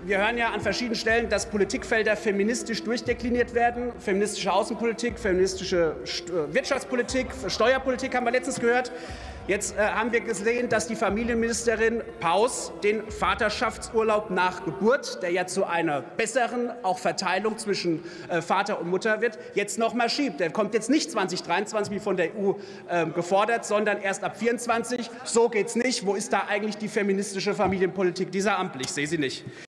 Wir hören ja an verschiedenen Stellen, dass Politikfelder feministisch durchdekliniert werden. Feministische Außenpolitik, feministische Wirtschaftspolitik, Steuerpolitik haben wir letztens gehört. Jetzt haben wir gesehen, dass die Familienministerin Paus den Vaterschaftsurlaub nach Geburt, der ja zu einer besseren auch Verteilung zwischen Vater und Mutter wird, jetzt noch mal schiebt. Der kommt jetzt nicht 2023 wie von der EU gefordert, sondern erst ab 2024. So geht's nicht. Wo ist da eigentlich die feministische Familienpolitik dieser Ampel? Ich sehe sie nicht.